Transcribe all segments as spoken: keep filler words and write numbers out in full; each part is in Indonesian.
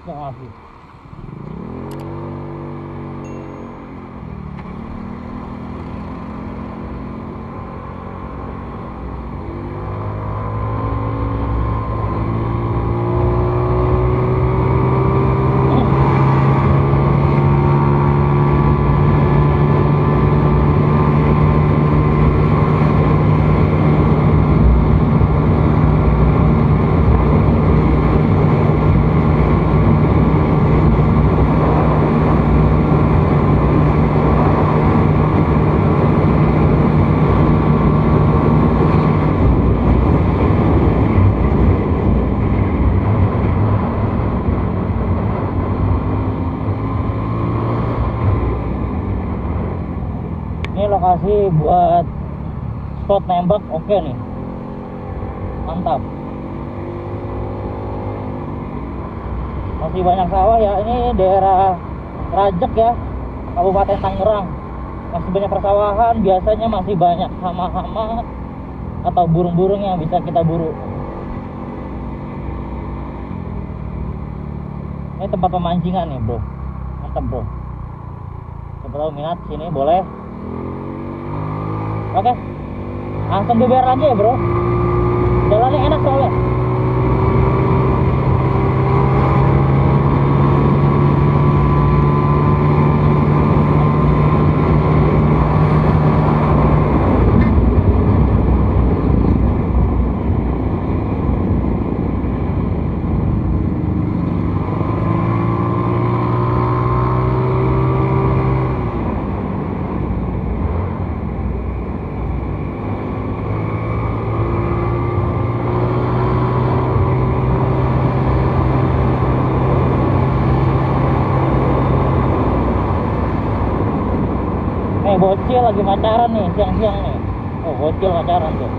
Makasih. Ini lokasi buat spot nembak, oke nih, mantap. Masih banyak sawah ya, ini daerah Rajek ya, Kabupaten Tangerang. Masih banyak persawahan, biasanya masih banyak hama-hama atau burung-burung yang bisa kita buru. Ini tempat pemancingan nih bro, mantap bro. Siapa tahu minat sini boleh. Oke, langsung B B R lagi ya bro. Jalannya enak soalnya. Eh bocil lagi pacaran nih siang-siang nih. Oh bocil pacaran tuh.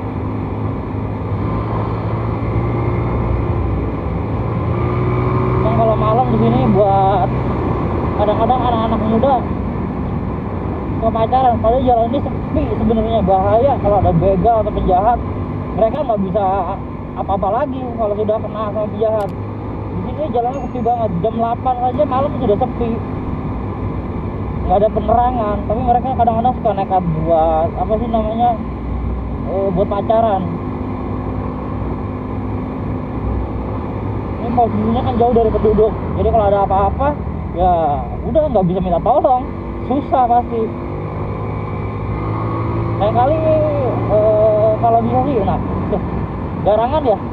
Yang kalau malam di sini buat kadang-kadang anak-anak muda suka pacaran. Padahal jalan ini sepi sebenarnya, bahaya kalau ada begal atau penjahat. Mereka nggak bisa apa-apa lagi kalau sudah kena sama penjahat. Di sini jalannya sepi banget. Jam delapan aja malam sudah sepi. Nggak ada penerangan, tapi mereka kadang-kadang suka nekat buat apa sih namanya eh, buat pacaran. Ini posisinya kan jauh dari penduduk, jadi kalau ada apa-apa ya udah nggak bisa minta tolong, susah pasti. Lain kali eh, kalau bisa sih, nah tuh, garangan ya.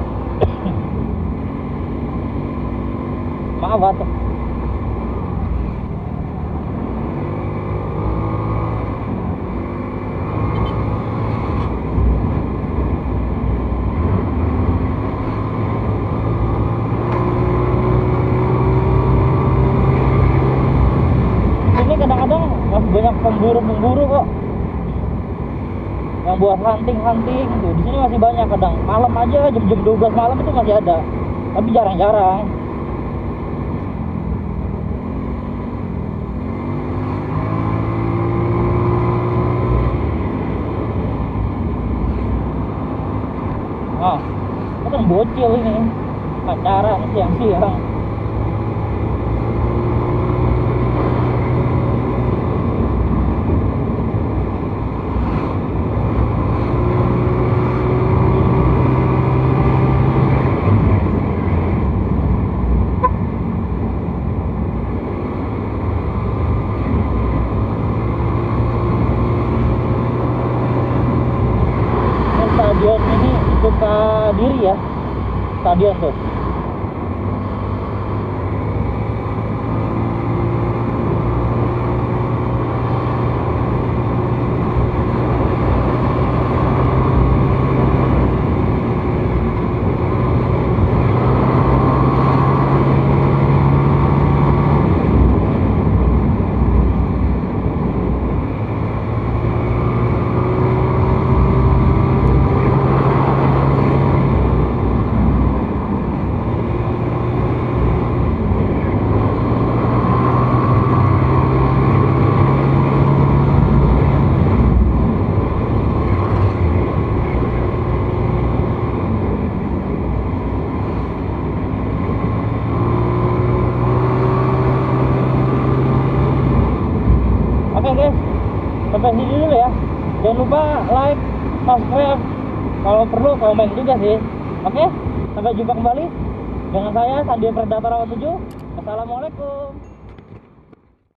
Maaf banget. Kadang-kadang masih banyak pemburu-pemburu kok yang buat hunting-hunting tuh. Di sini masih banyak, kadang malam aja jam-jam dua belas malam itu masih ada, tapi jarang-jarang. Ah, kan bocil ini pacaran siang-siang. Stadion ini Sukadiri ya, stadion tuh. Sampai sini dulu ya. Jangan lupa like, subscribe, kalau perlu komen juga sih. Oke, sampai jumpa kembali dengan saya Sandi Predator tujuh. Assalamualaikum.